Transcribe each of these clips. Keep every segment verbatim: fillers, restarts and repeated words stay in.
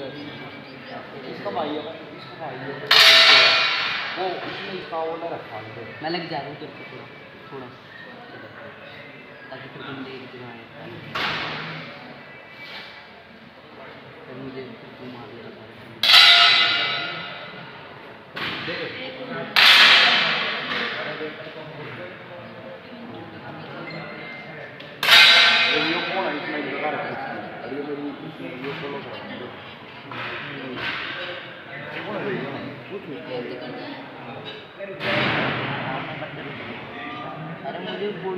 इसका भाई है, इसका भाई है वो इसने इसका वाला रखा है। मैं लग जा रहा हूँ तेरे को थोड़ा थोड़ा ताकि फिर तुम देख के आए फिर मुझे तुम मार देगा ये कौन है इसमें लगा रखा है अरे मेरी ये फॉलो करो कौन है ये कुछ अरे मुझे गोली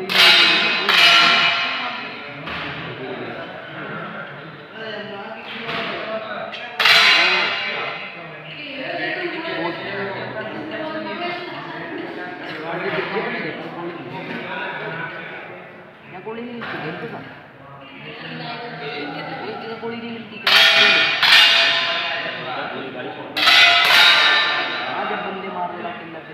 गोली नहीं मिलती देखो ना एक जगह गोली नहीं मिलती हाँ जब बंदे मारने लगते लगते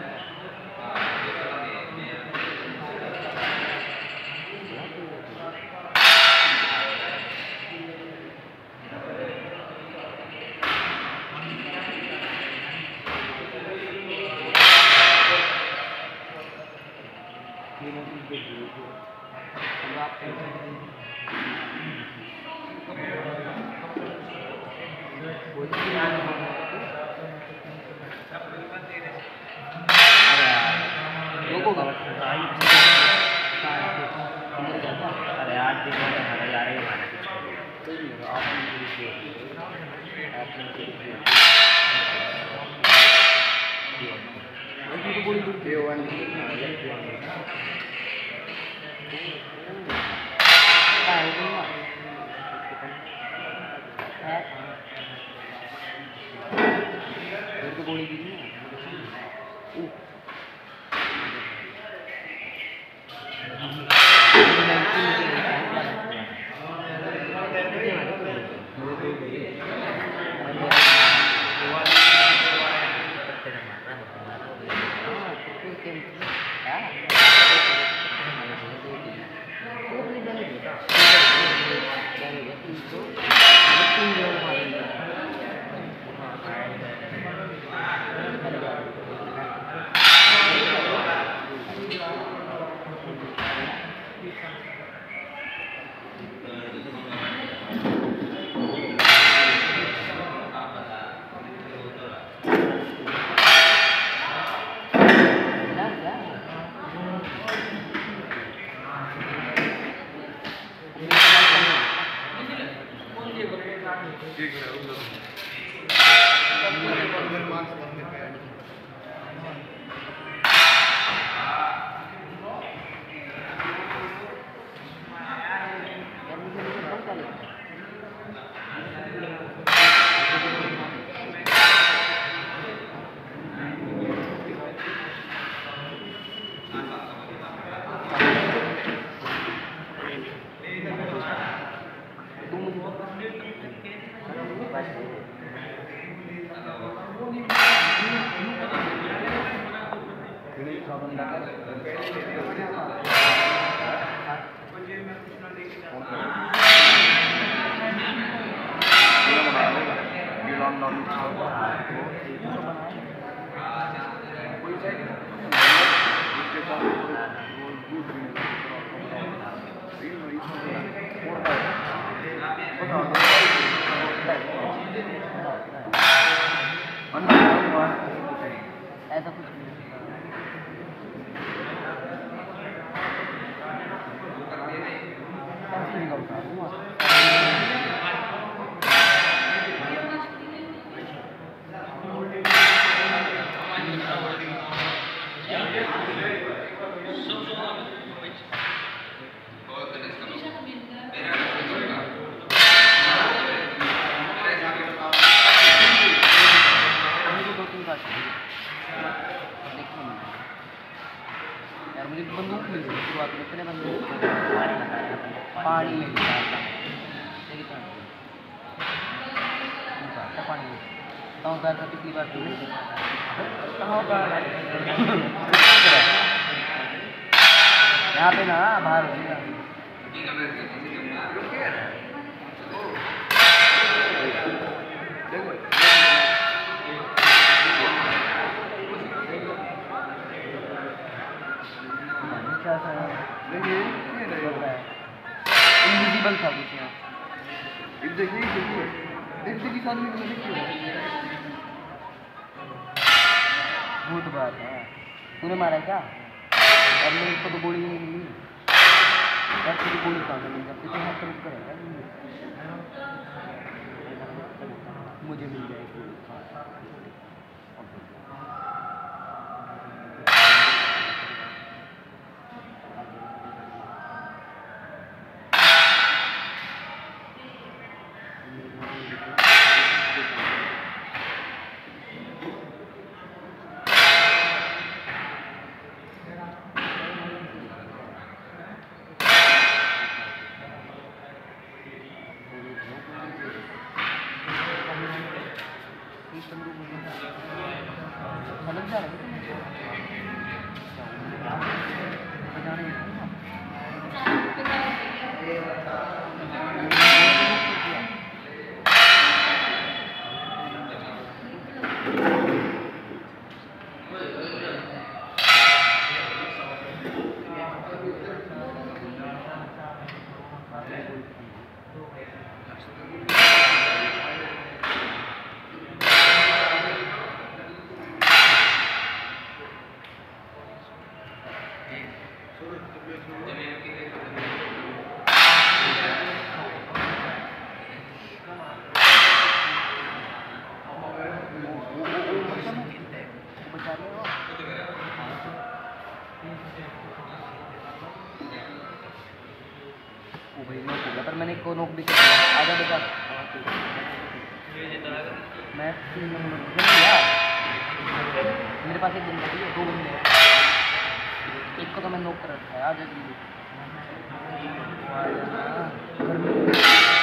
अरे आज दिन में हमारा यार ही माना गोली दी ऐसा कुछ नहीं यार मुझे बंदूक मिल गई शुरुआत में इतने बंदूक पानी में पानी कहाँ गया था पिछली बार कहाँ यहाँ पे ना बाहर देखिए देखिए देखते कि सामने में देखिए भूत बात है। तूने मारा है क्या? और मेरे को तो गोली नहीं मिली यार, तेरी गोली कहाँ से मिली? जब तेरे हाथ पर करेगा मुझे मिल जाएगी गोली। समझ जा रहा वो भाई नोक होगा, पर मैंने को नोक भी किया। आजा बेटा, मैं तीन नंबर यार मेरे पास एक बंदा है, दो बंदे हैं, एक को तो मैं नोक कर रखा है। आजा जल्दी घर में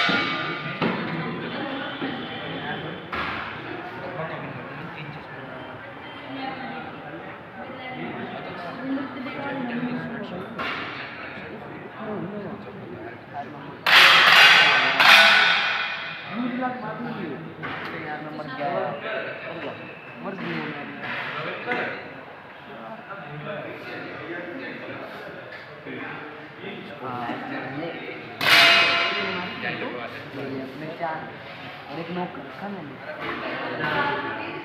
यार नंबर क्या है? मर गई अपने चार और एक नोक रखा मैंने।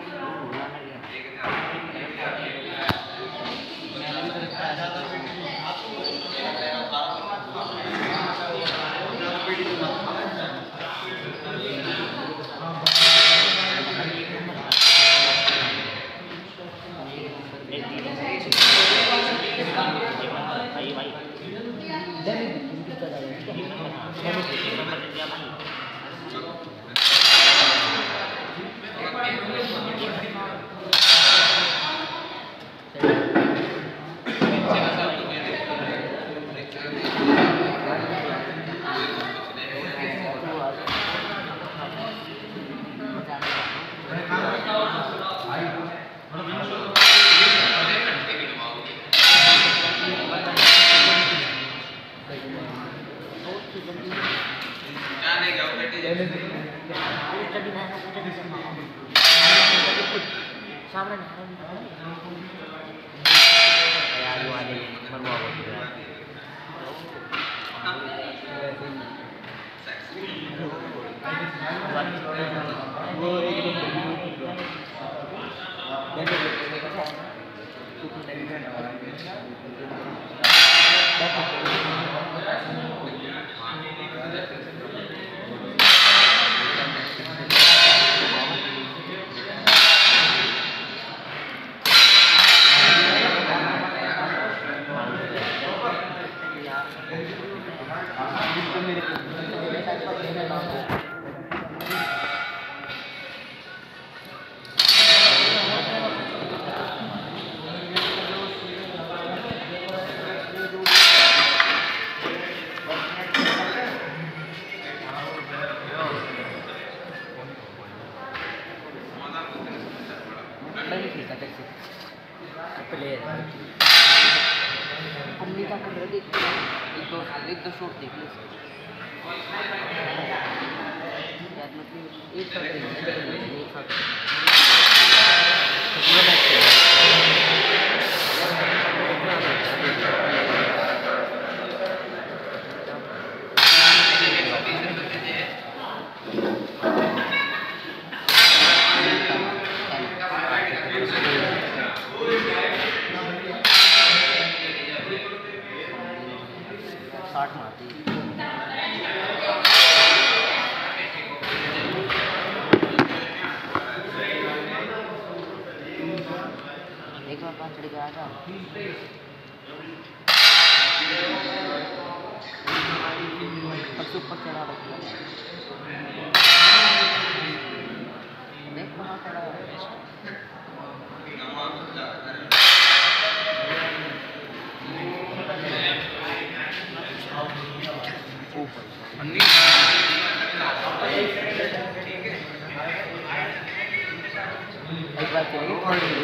एक दो शॉट देख लो यार, मतलब एक शॉट एक शॉट सबसे ऊपर चढ़ा रखा देख वहाँ खड़ा है एक बार चलिए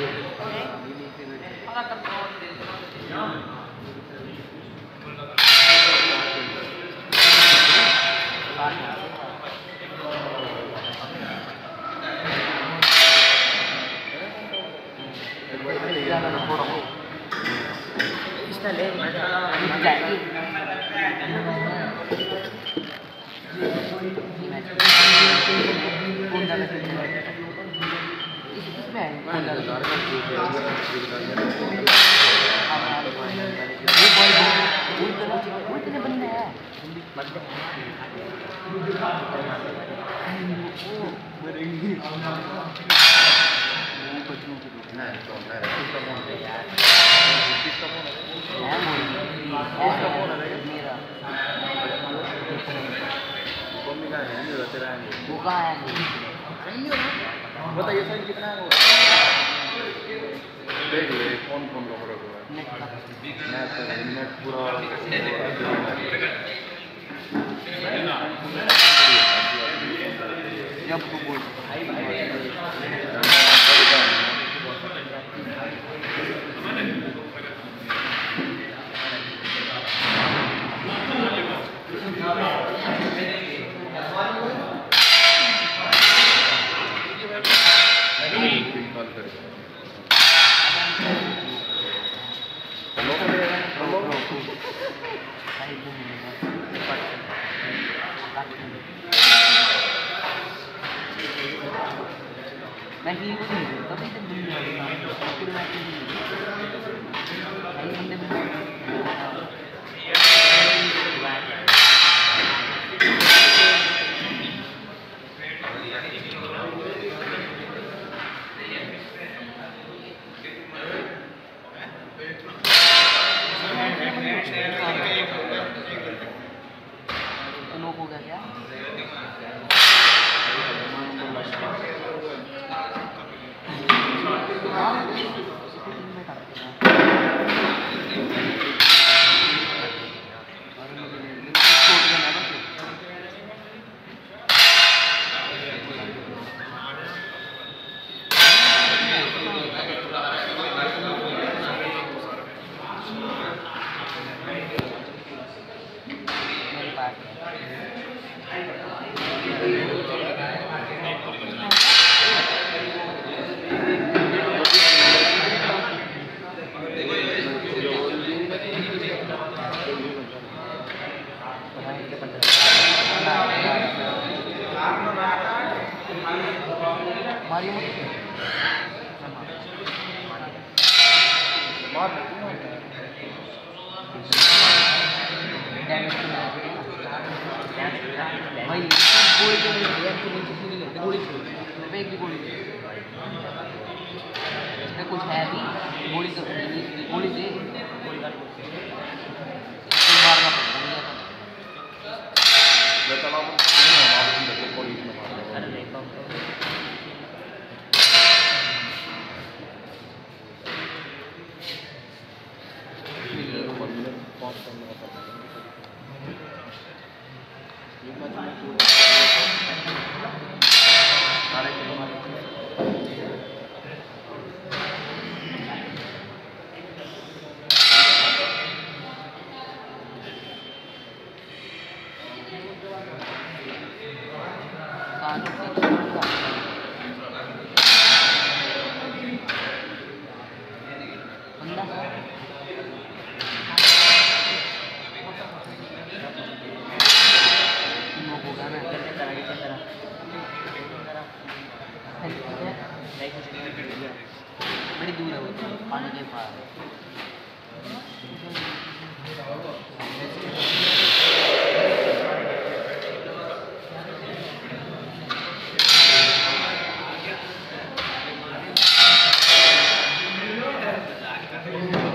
वो कहाँ है बताइए सर कितना है वो देख ले कौन कौन का फर्क हुआ है नेट नेट पूरा जब को बोल मैं ही कुछ नहीं करता तभी तक दुनिया पूरे मैच में नहीं बंदे तो लोग हो गया क्या मारियो मार भाई गोली तो नहीं है तो नीचे से नहीं करते गोली छोड़ मैं एक भी गोली इसमें कुछ है भी गोली तो गोली दे गोली काट मारना पड़ेगा मैं चला हूं हमारे पुलिस में मार अरे नहीं बड़ी दूर है वो पानी के पास Thank you.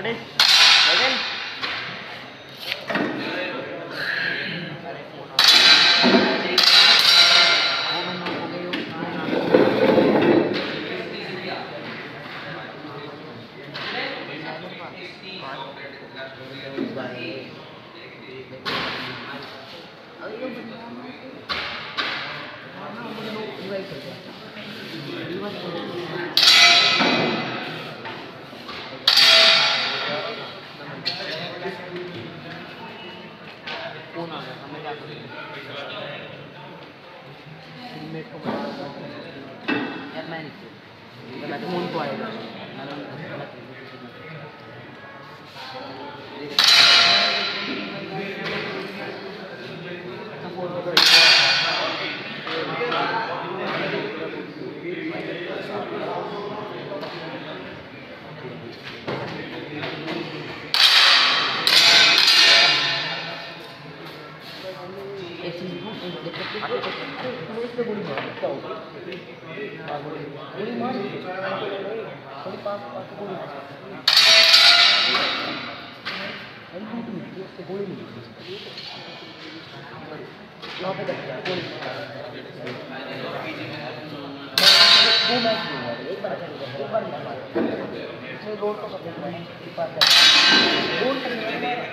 Ready? Ready? Phone आ गया हमें क्या करें टीममेट को यार मैं नहीं मैं तो फोन को आएगा एक चीज अरे क्लोज पे गोली मार क्या होगा गोली मार थोड़ी पास पास गोली उससे गोली नहीं यहाँ पे गोली दो मैच हुआ एक बार एक बार इसमें रोड तो कर गोल करने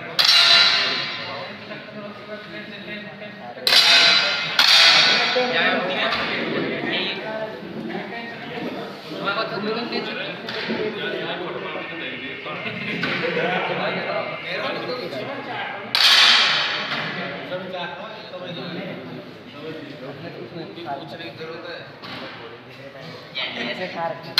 पूछने की जरूरत है ऐसे खा रखे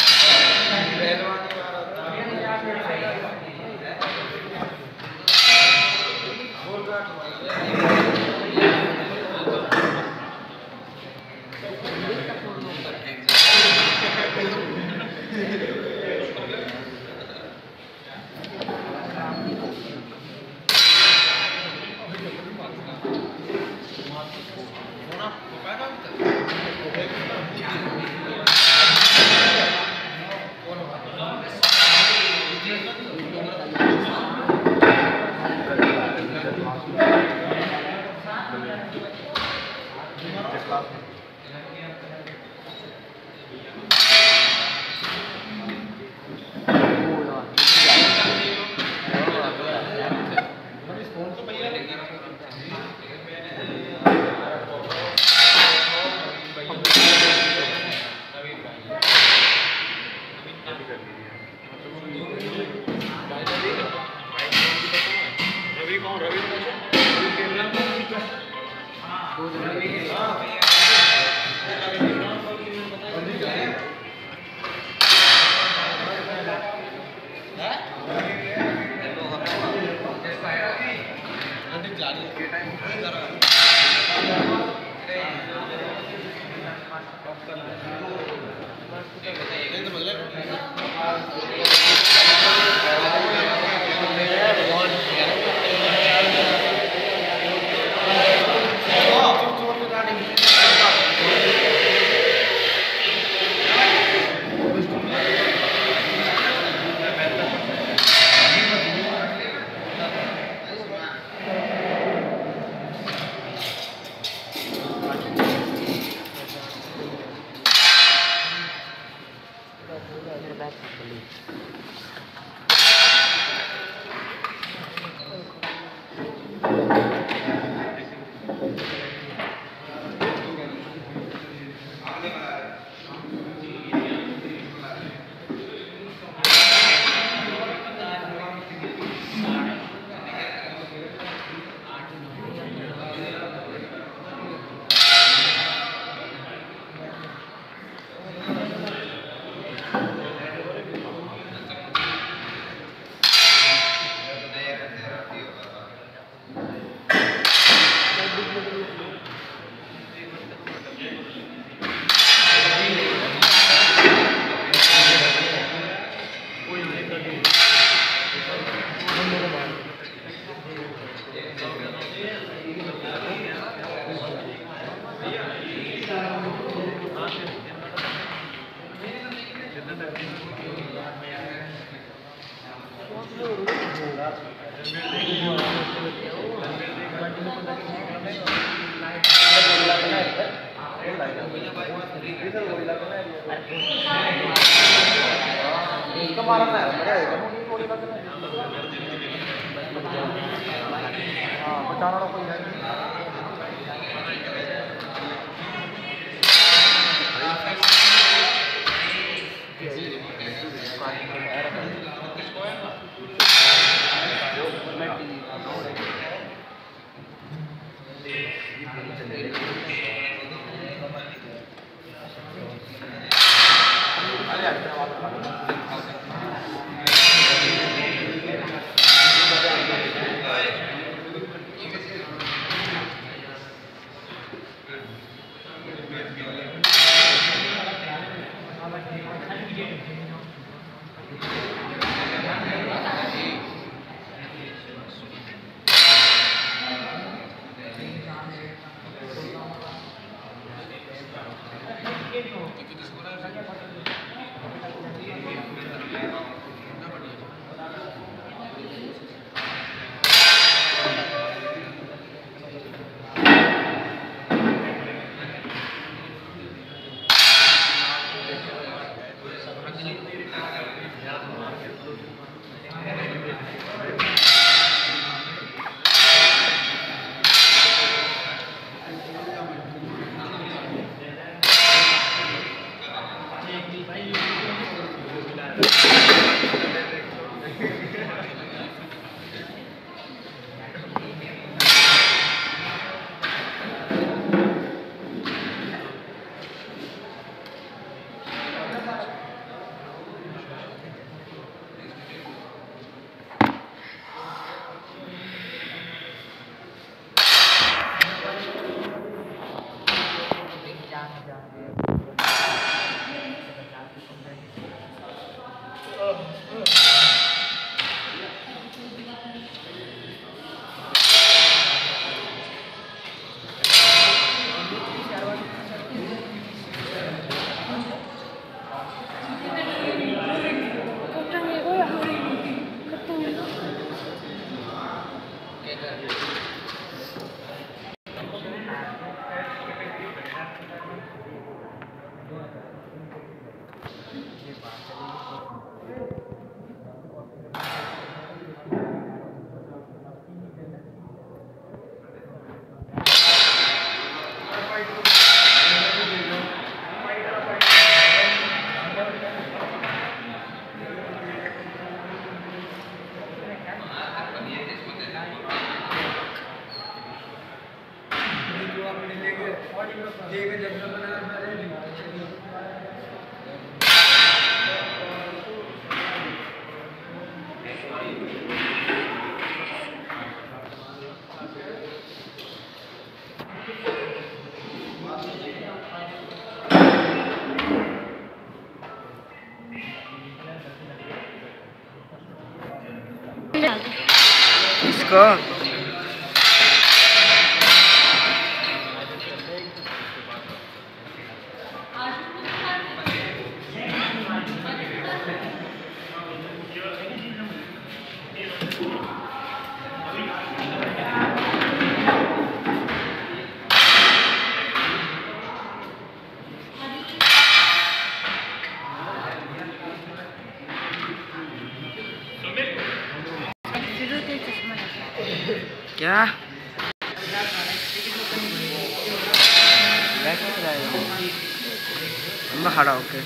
इसको क्या मैं खड़ा होके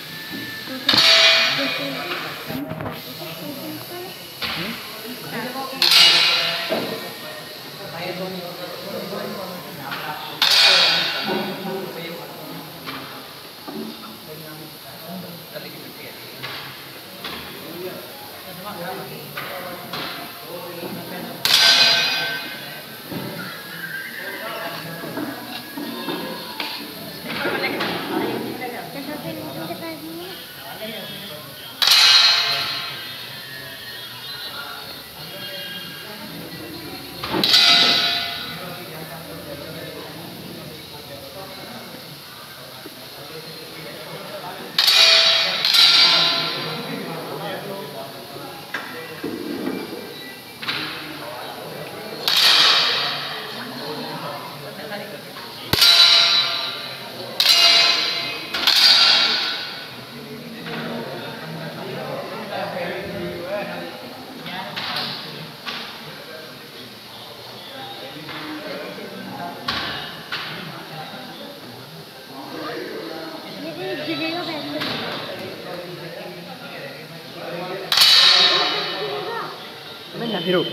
हीरो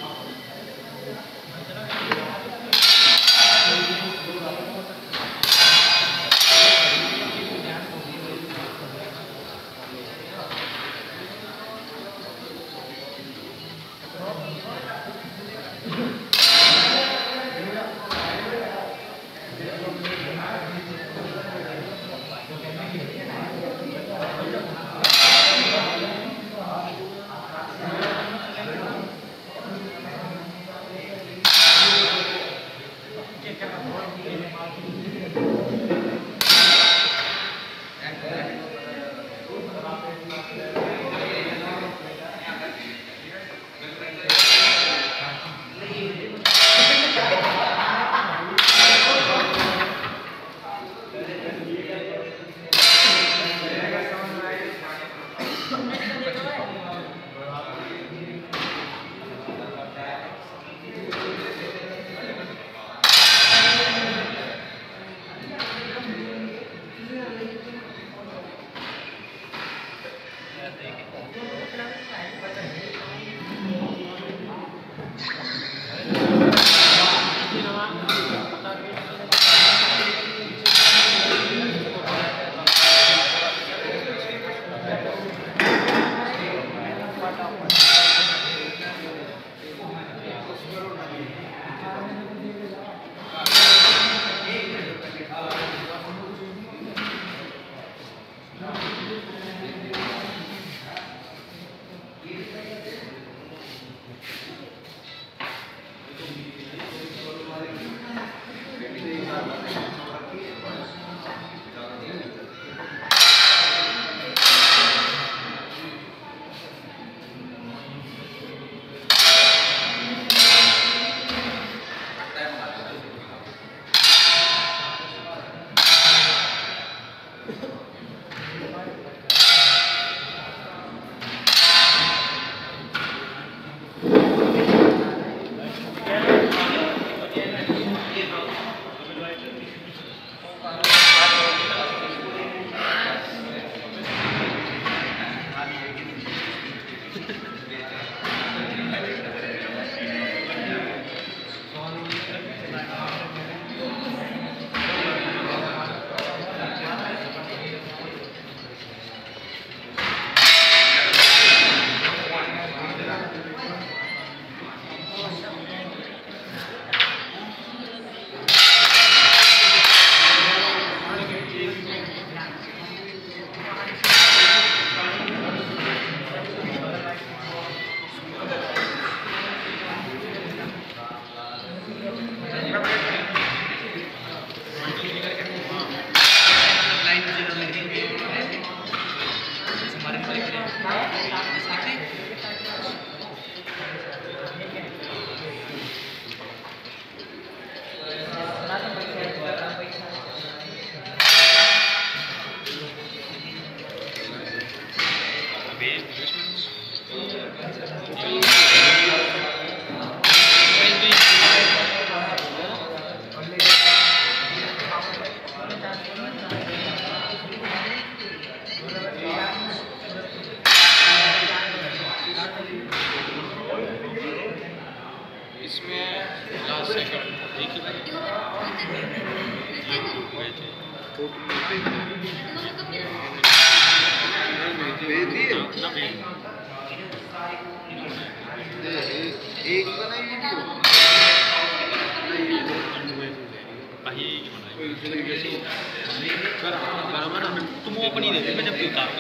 तुम वो अपनी दे दे मैं जब उतारूंगा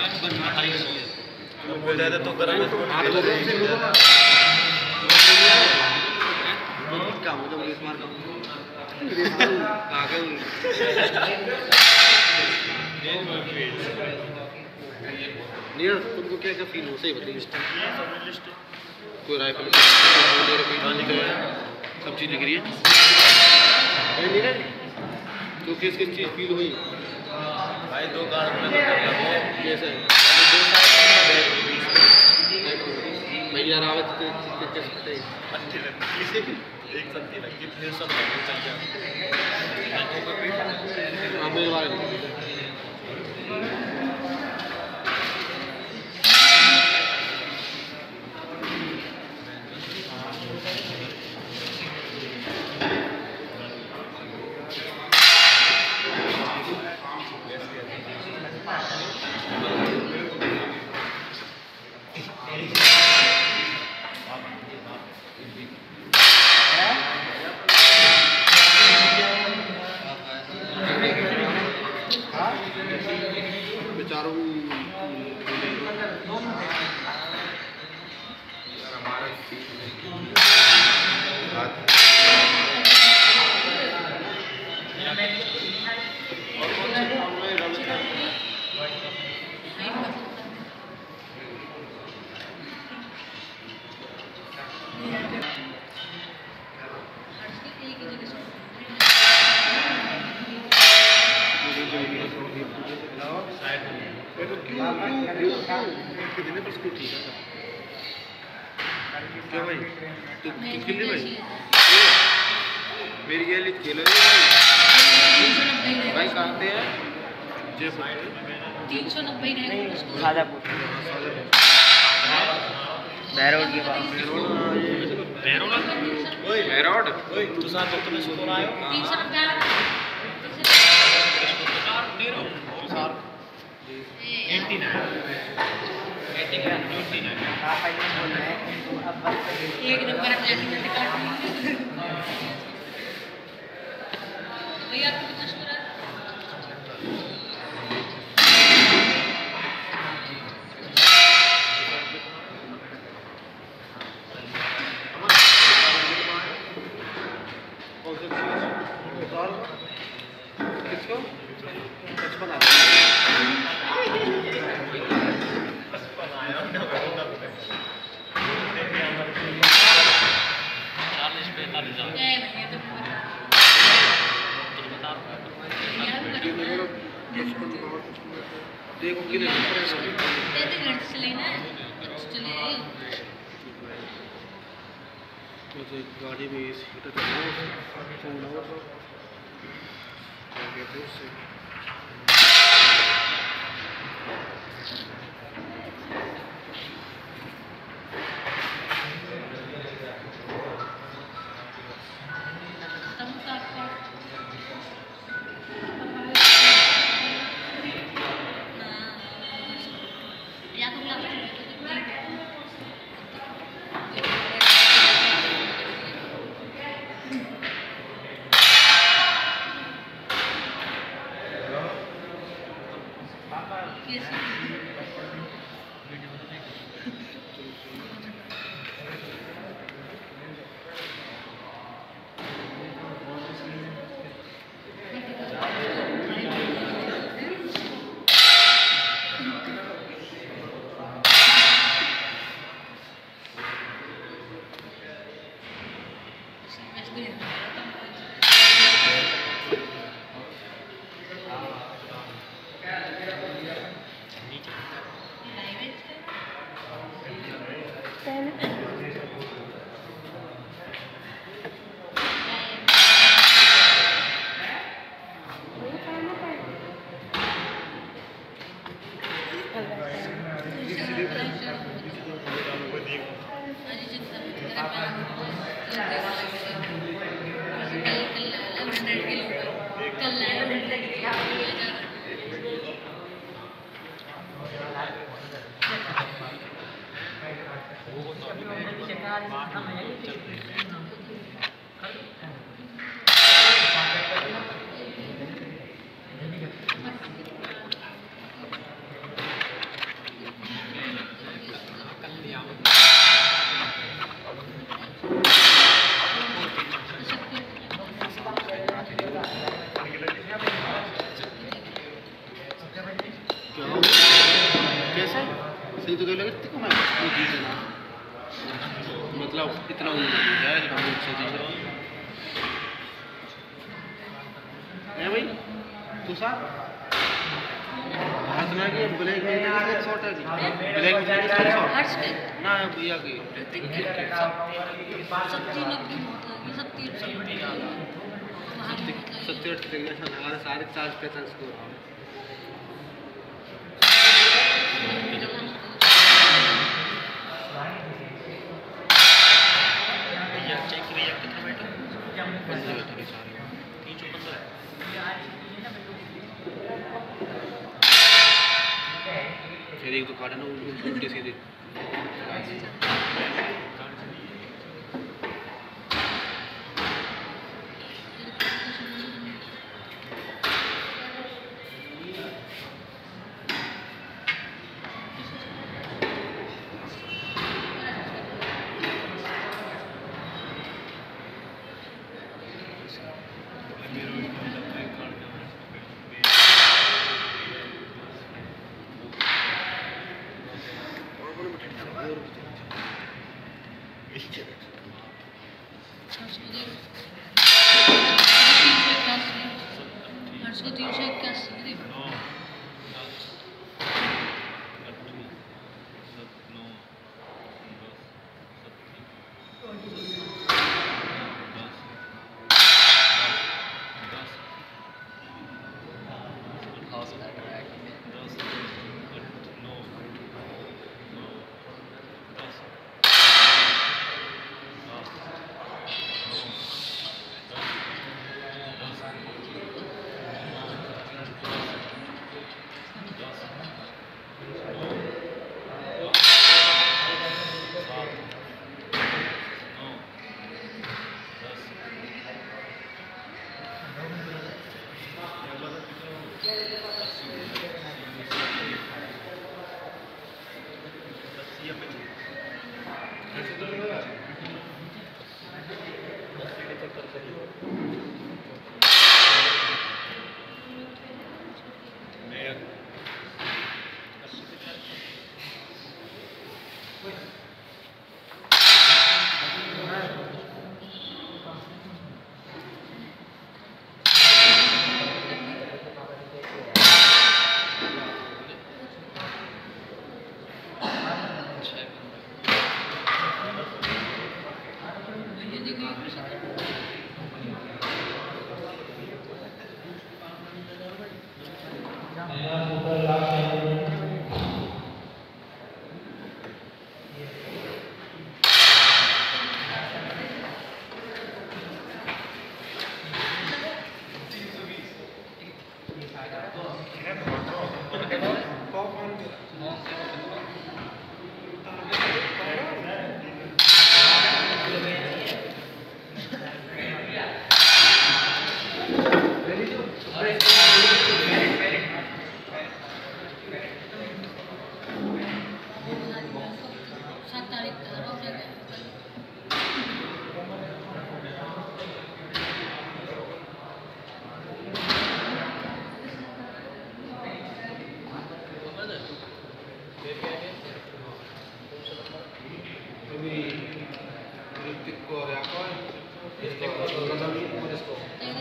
तो बोल रहा था तो करा काम होता है स्मार्ट काम नीरज तुमको क्या क्या फील हो सही बताइए कोई राइफल सब चीज़ लिख रही है नीरज तो किस किस चीज़ फील हुई भाई दो कार में कैसे दो भैया रावत के सकते एक संती लगी फिर सब चाहिए मेरे बारे में क्या भाई तू तू खेल भाई मेरी गैली खेलो भाई कहाँ पे है तीन सौ नब्बे सादा बैरोड के पास बैरोड तू साथ तो तुम्हें स्कोर आयो तीन सौ नब्बे एटी नाइन एटी नाइन आप आइए बोल रहे हैं तो अब बस एक नंबर अपने निकाल भैया आपको कितना स्कोर है किसको पचपन आ चालीस पैंतालीस देखो कितने चले ना चले मुझे गाड़ी में सीट तो फोन नंबर तो क्या कहते हैं उससे कैसे सही तो लगे थे मैं मतलब इतना है भाई तू साहब हाथ ना के ब्लैक में किसका शॉट है जी ब्लैक में किसका शॉट हर्ष के ना भैया के सत्ती नब्बे ये सत्ती सत्तर अठहत्तर ऐसा लगा साढ़े चार पैंतालीस स्कोर फिर एक तो काटा ना उल्टे सीधे हर्ष को देख तीन सौ इक्यासी हर्ष को तीन सौ इक्यासी देख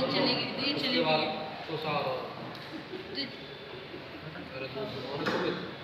तो सारा